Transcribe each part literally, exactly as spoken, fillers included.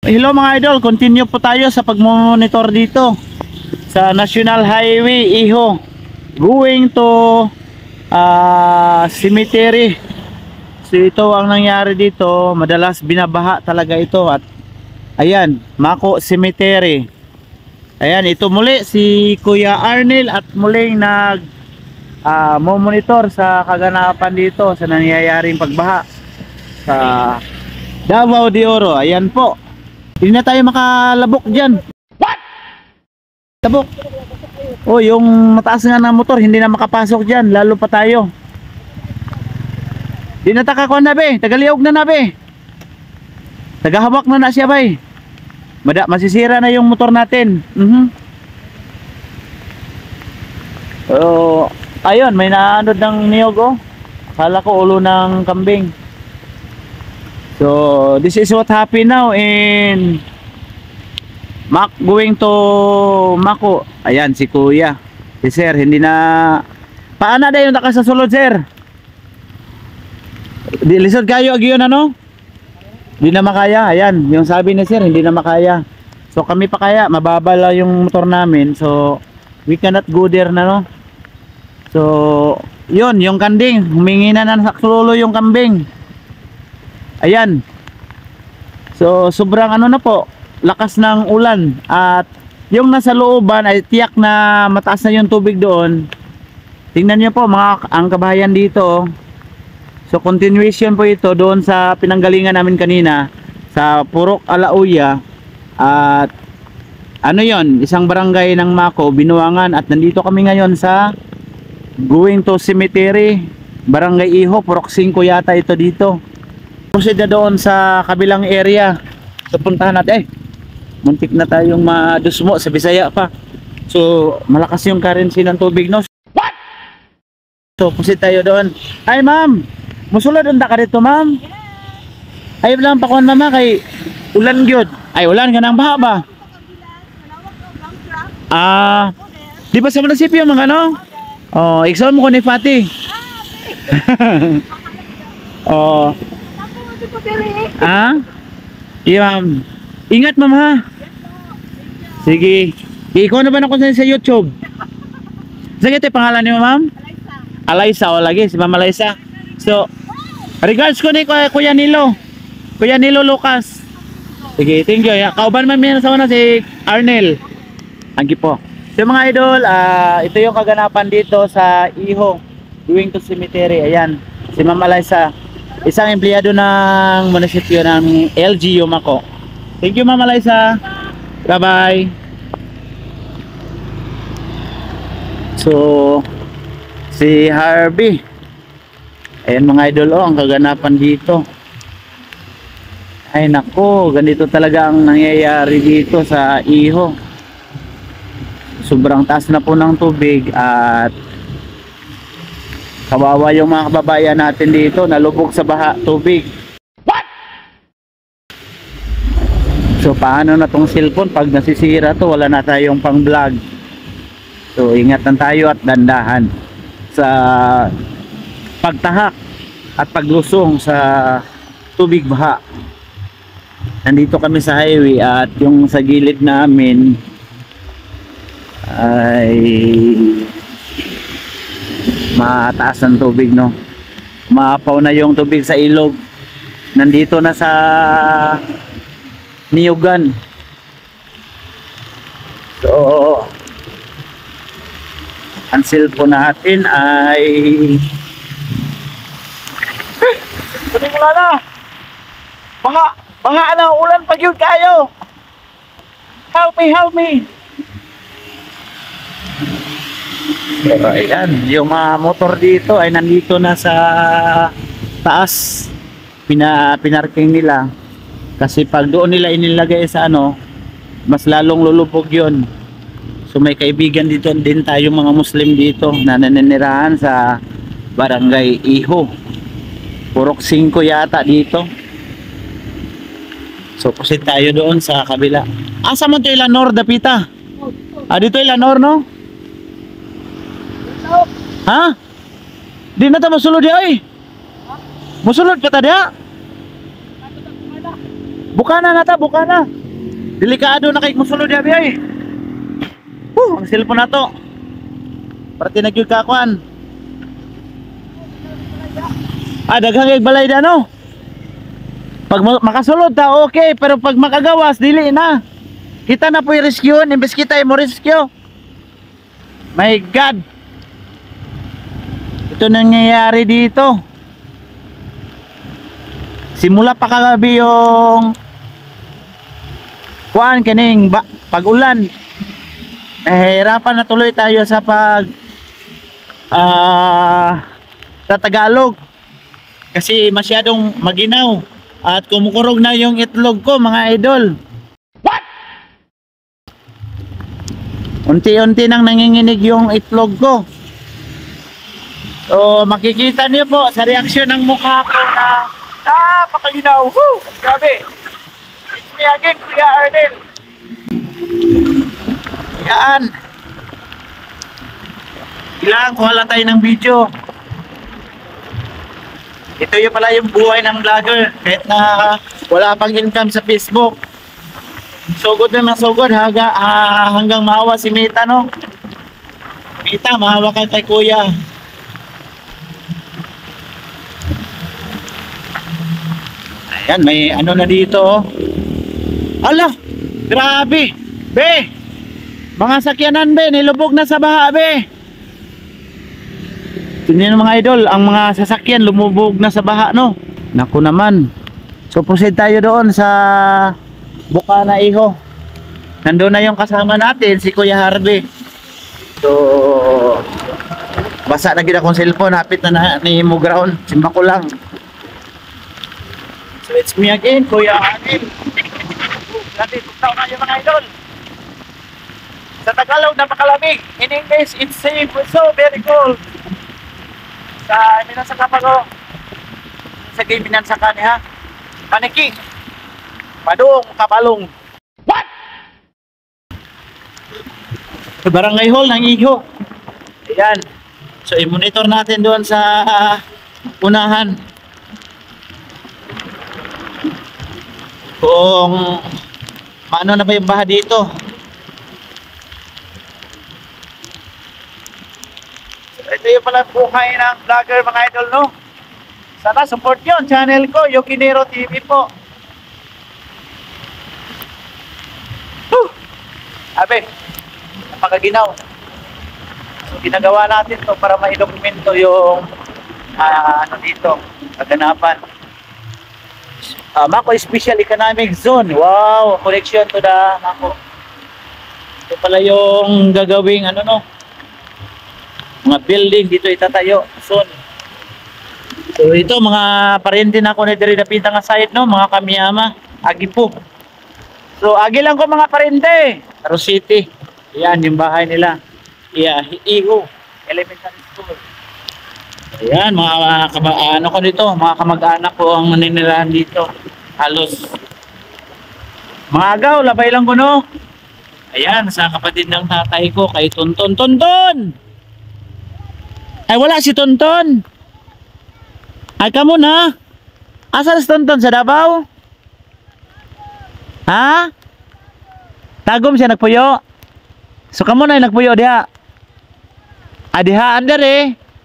hello mga idol, continue po tayo sa pagmonitor dito sa National Highway Iho going to uh, cemetery. So ito ang nangyari dito, madalas binabaha talaga ito at ayan, Mako Cemetery. Ayan, ito muli si Kuya Arnel at muling nag uh, monitor sa kaganapan dito sa nangyayaring pagbaha sa Davao de Oro. Ayan po, hindi na tayo makalabok dyan. What? Labok. Oh, yung mataas nga na motor hindi na makapasok dyan, lalo pa tayo. Di na takakuan na be, tagaliog na na be, tagahawak na na siya bay. Mada, masisira na yung motor natin. Mhm. Oh, ayun, may naanod ng niyog oh. Akala ko ulo ng kambing. So, this is what happened now in Mac going to Mako. Ayan si Kuya. Si Sir, hindi na paana na yung nakasasulod, Sir. Di lisod kayo agyon ano? Hindi na makaya. Ayan, yung sabi ni Sir, hindi na makaya. So kami pa kaya, mababa lang yung motor namin. So we cannot go there na no. So yun, yung kanding, humingi na ng saksululo yung kambing. Ayan. So sobrang ano na po, lakas ng ulan. At yung nasa looban ay tiyak na mataas na yung tubig doon. Tingnan nyo po mga ang kabahayan dito. So continuation po ito doon sa pinanggalingan namin kanina sa Purok Alauya. At ano yon, isang barangay ng Mako, Binuangan. At nandito kami ngayon sa going to cemetery, Barangay Iho, Purok five yata ito dito. Proceed na doon sa kabilang area. So puntahan natin. Eh, muntik na tayong madusmo sa Bisaya pa. So malakas yung currency ng tubig no. What? So proceed tayo doon. Hi ma'am, musulod unta ka dito ma'am? Ay lang pakuan mama kay ulan gyud. Ay ulan ka nang baha ba? Ah, di ba sa munisipyo mga ano? Oh, iksaon mo ko ni Fati. Oh. Ah? Iya ma'am. Ingat ma'am ha. Sige. Ikaw na ba na ko sa YouTube? Sige ito pangalan ni ma'am? Alaysa o lagi, si ma'am Alaysa. So, regards ko ni Kuya Nilo. Kuya Nilo Lucas. Sige, thank you. Kauban man may nasawa na si Arnel. Anggi po. So mga idol, uh, ito yung kaganapan dito sa Iho going to cemetery. Ayan, si ma'am Alaysa, isang empleyado ng munisipyo ng L G U Mako. Thank you ma'am Alaysa. Bye bye. So si Harvey. Ayan mga idol oh, ang kaganapan dito. Ay nako, ganito talaga ang nangyayari dito sa Iho. Sobrang taas na po ng tubig at kawawa yung mga kababayan natin dito, nalubog sa baha tubig. What? So paano na tong cellphone pag nasisira to, wala na tayong pang vlog. So ingatan tayo at dandahan sa pagtahak at paglusong sa tubig baha. Nandito kami sa highway at yung sa gilid namin ay mataas ang tubig no. Maapaw na yung tubig sa ilog. Nandito na sa Niyugan. So ang cellphone natin ay kuning wala na. Baka baka na ulan pag yun kayo. Help me, help me. Pero ayan, yung mga motor dito ay nandito na sa taas. Pina, pinarking nila. Kasi pag doon nila inilagay sa ano, mas lalong lulubog yun. So may kaibigan dito din tayo mga Muslim dito na naninirahan sa Barangay Iho. Purok five yata dito. So proceed tayo doon sa kabila. Asa man to Ilanor, Dapita? Ah, dito Ilanor no? Ha? Di na ta masulod di ay. Musulod pa ta dia? Bukana na ta, bukana. Delikado na kay musulod ya biyay. Uh, ang cellphone na to. Parte na gyud kakuan. Ah, daghang kay balay da no. Pag makasulod ta okay, pero pag makagawas dili na. Kita na po i-rescue, imbes kita mo rescue. My God. Ito nangyayari dito. Simula pa kagabi yung kuan kining pag-ulan. Nahihirapan na tuloy tayo sa pag ah uh, sa Tagalog. Kasi masyadong maginaw at kumukurog na yung itlog ko mga idol. What? Unti-unti nang nanginginig yung itlog ko. So makikita niyo po sa reaksyon ng mukha ko na ah, pakaginaw. Woo! Grabe. It's me again, Kuya Arnel. Yan. Kailangan kuha lang tayo ng video. Ito yung pala yung buhay ng vlogger. Kahit na wala pang income sa Facebook. Sugod na ng sugod haga, ah, hanggang maawa si Mita, no? Mita, maawa ka kay Kuya. Ayan, may ano na dito. Oh. Ala, grabe. Be, mga sakyanan be, nilubog na sa baha be. Tingnan mga idol, ang mga sasakyan lumubog na sa baha, no? Naku naman. So proceed tayo doon sa Bukana Iho. Nandoon na yung kasama natin, si Kuya Harvey. So basa na gina kong cellphone, hapit na na ni mo ground. Simba ko lang. So it's me again, Kuya Harvey. Grabe, tugtaw na yung mga idol. Sa Tagalog, napakalamig. In English, it's safe, so very cold. Sa Minansaka pa ko. Sa game Minansaka niya. Maniki. Padung, Kabalong. What? Sa Barangay Hall ng Iho. Ayan. So i-monitor natin doon sa uh, unahan. Kung paano na ba yung baha dito. Ito yung pala buhay ng vlogger mga idol, no? Sana support yun, channel ko, Yokinero T V po. Whew! Abe, napakaginaw. So ginagawa natin to para ma-dokumento yung uh, ano dito, kaganapan. Uh, Mako Special Economic Zone. Wow, connection to the Mako. Ito pala yung gagawing ano no, mga building dito itatayo soon. So ito mga parente na ako na diri napita nga side no, mga Kamiyama, agi po. So agi lang ko mga parente. Taro City. Yan yung bahay nila. Yeah, Iho Elementary School. Ayan, mga ano ko dito, mga kamag-anak ko ang maninirahan dito. Halos mga agaw, labay lang ko no. Ayan, sa kapatid ng tatay ko kay Tonton. Tonton! Ay wala si Tonton. Ay kamo na. Asa si Tonton sa Davao? Ha? Tagom siya nagpuyo. So kamo na yung nagpuyo diha. Adiha under eh.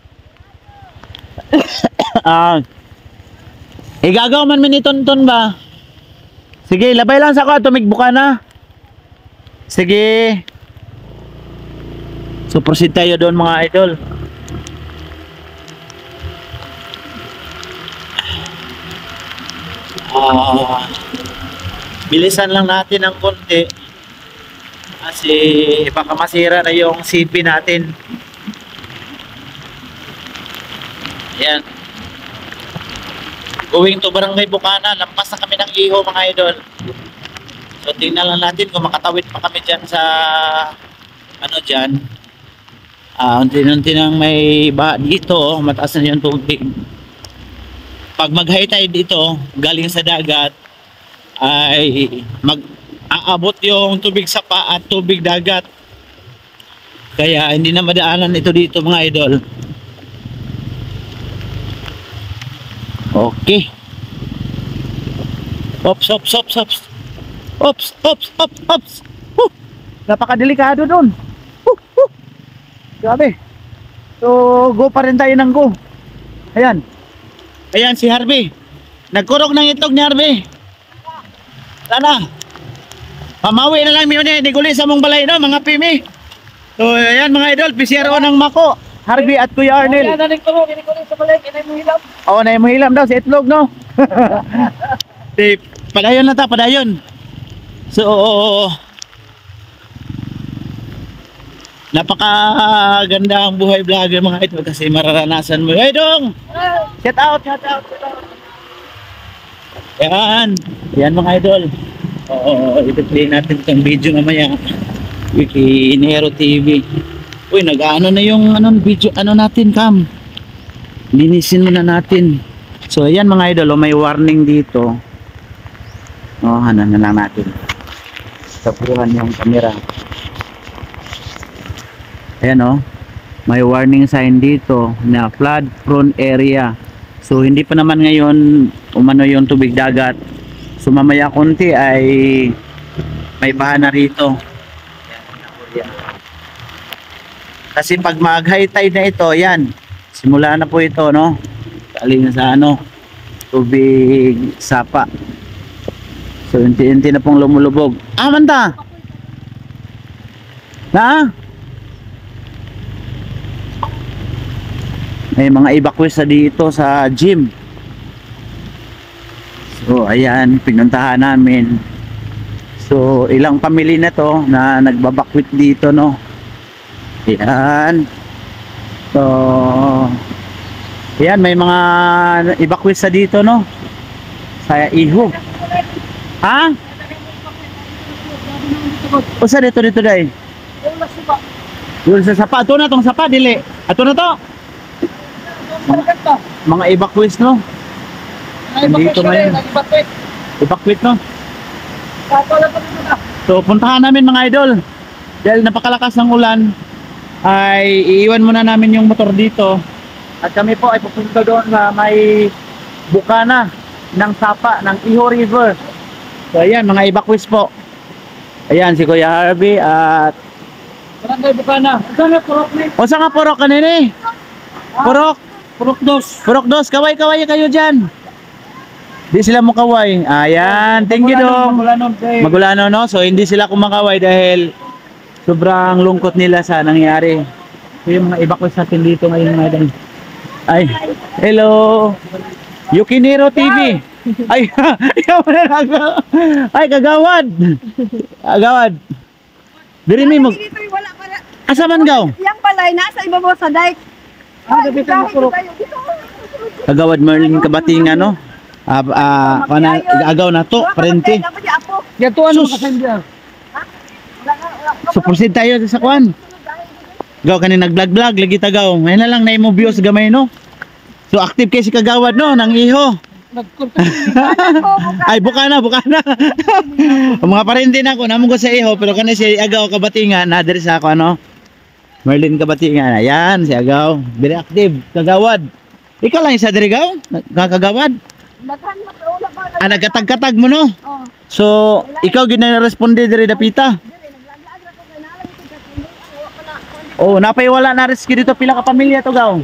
Ah. Igagaw man ni Tonton ba? Sige, labay lang sa ko tumigbuka na. Sige. So proceed tayo doon mga idol. Uh, bilisan lang natin ng konti kasi baka masira na yung C P natin. Yan, going to Barangay Bukana. Lampas na kami ng Iho mga idol. So tingnan lang natin kung makatawid pa kami dyan sa ano dyan. uh, unti-unti nang may baha dito. Oh, mataas na yung tubig. Pag mag-high tide dito galing sa dagat ay mag-aabot yung tubig sa paa at tubig dagat, kaya hindi na madaanan ito dito mga idol. Okay, Ops, ops, ops, ops. Ops, ops, ops, ops. Huh. Napakadelikado doon. Huh, huh. Grabe. So, go pa rin tayo ng go. Ayan. Ayan si Harvey. Nagkurog ng itlog ni Harvey. Sana. Pamawi na lang yun eh. Diguli sa mong balay no, mga pimi. So, ayan mga idol. P C R O ng Mako. Harvey at Kuya Arnel. Kaya nanin ko mo, kinikunin sa balay, kinay mo hilam. Oo, na mo hilam daw sa itlog no. Di, padayon na ta, padayon. So, napakaganda ang buhay vlogger mga idol kasi mararanasan mo. Hey dong! Shout out, shout out, shout out. Yan, yan mga idol. Oo, i-play natin itong video mamaya. Wiki Nero T V. Uy, nag-ano na yung ano, video, ano natin, Cam. Linisin muna natin. So, ayan mga idol, oh, may warning dito. Oh, hanan na lang natin. Tapuhan yung camera. Ayan oh, may warning sign dito na flood prone area. So, hindi pa naman ngayon umano yung tubig dagat. So, mamaya konti ay may baha na rito. Kasi pag mag-high tide na ito, yan. Simula na po ito, no? Galing na sa ano, tubig sapa. So, unti-unti na pong lumulubog. Ah, manta! Na? May mga evacuees na dito sa gym. So, ayan, pinuntahan namin. So, ilang pamilya na to na nagbabakwit dito, no? Ayan. So, ayan, may mga evacuees na dito, no? Sa Iho. Ha? O sa dito, dito, dahil? Doon sa sapa. Ito na, itong sapa, dili. Ito na to. Mga, mga evacuees, no? Nandito ngayon. Evacuate, no? So, puntahan namin mga idol. Dahil napakalakas ng ulan, ay iiwan muna namin yung motor dito. At kami po ay pupunta doon na may bukana ng sapa, ng Iho River. So, ayan, mga evacuees po. Ayan, si Kuya Harvey at... Barangay Bukana. Saan nga purok ni? O, saan nga purok kanini? Purok? Purok dos. Purok dos, kaway-kaway kayo dyan. Di sila mukaway. Ayan, thank you dong. Magulanon. Magulano, no? So, hindi sila kumakaway dahil sobrang lungkot nila sa nangyari. So, yung mga evacuees natin dito ngayon mga idol. Ay, hello. Yukinero T V. Ay, ay, kagawad. Kagawad. Diri mi mag... Dito wala para. Asa man gaw? Yang balay nasa ibabaw sa dike. Ah, gabi ka purok. Kagawad Merlin Kabatingan, no? Ah, ah, kana agaw na to, parente. Yato ano Sus. kasendia. So proceed tayo sa kwan. Gaw kani nag-vlog-vlog lagi tagaw. May na lang na imo views gamay no. So active kay si kagawad no nang Iho. Ay bukana bukana. Mga parente na ko namo ko sa Iho pero kani si Agaw Kabatingan na diri sa ako ano. Merlin Kabatingan. Ayan si Agaw, very active kagawad. Ikaw lang isa diri gaw? Kakagawad? Ah, nagkatag-katag mo no? So, ikaw gina-responde diri dapita. Oh, napay wala na rescue dito pila ka pamilya to gaw.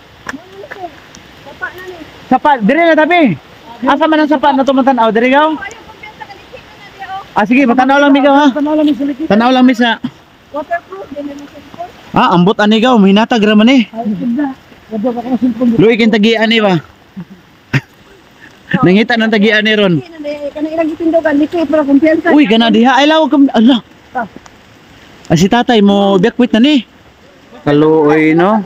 Sapa, diri na tabi. Asa man ang sapa na tumatan-aw diri gaw? Ah sige, matanaw lang mi gaw ha. Tanaw lang sa likod. Tanaw lang mi sa. Waterproof din mo cellphone. Ah, ambot ani gaw, hinatag ra man eh. Ay, ganda. Ganda ka ng cellphone. Luy kin tagian ni ba? Nangita ng tagian ni ron. Kana ilang gitindogan dito para kumpiyansa. Uy, kana diha ay law kam ala. Ah, si tatay mo biakwit na ni. Kaluoy no.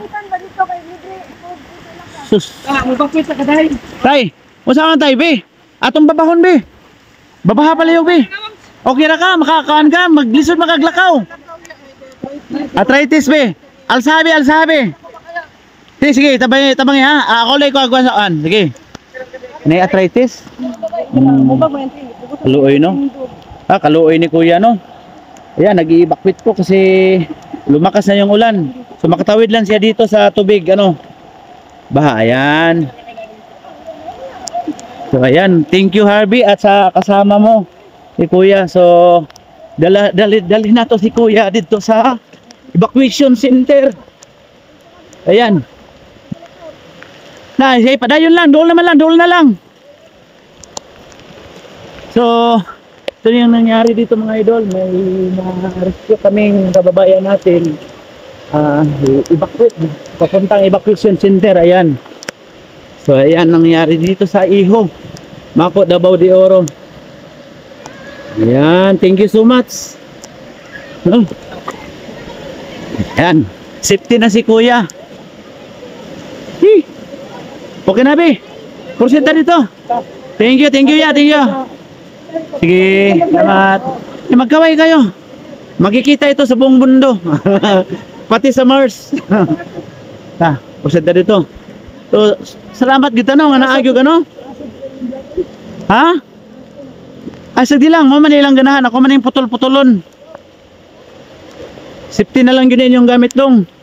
Sus. Ah, mabakit sa kaday. Tay, usa man tay be? Atong babahon be. Babaha pala yung be. Okay ra ka, makakaan ka, maglisod makaglakaw. Arthritis be. Alsabi, alsabi. Sige, sige, tabay, tabangi ha. Ah, ako lay ko agwan saan. Sige. May arthritis? Hmm. Kaluoy no? Ah, kaluoy ni kuya no? Ayan, nag-i-evacuate po kasi lumakas na yung ulan. So makatawid lang siya dito sa tubig, ano? Baha, ayan. So ayan, thank you Harvey at sa kasama mo si Kuya. So dala dali dali na to si Kuya dito sa evacuation center. Ayan. Na, say padayon lang, dool naman lang, dool na lang. So, ito yung nangyari dito mga idol. May na-rescue kaming kababayan natin. Ah, evacuate, papuntang evacuation center. Ayan. So, ayan nangyari dito sa Iho, Mako, Davao de Oro. Ayan, thank you so much. Oh. Ayan, safety na si Kuya. Hi. Okay na, Be. Proceed na dito. Thank you, thank you ya, thank you. Sige, salamat. Eh, magkaway kayo. Makikita ito sa buong mundo. Pati sa Mars. Ah, proceed na dito. So, salamat kita no, nga naagyo ka no? Ha? Ay, sagdi lang, mo man ilang ganahan. Ako man yung putol-putulon. Safety na lang yun yung gamit dong.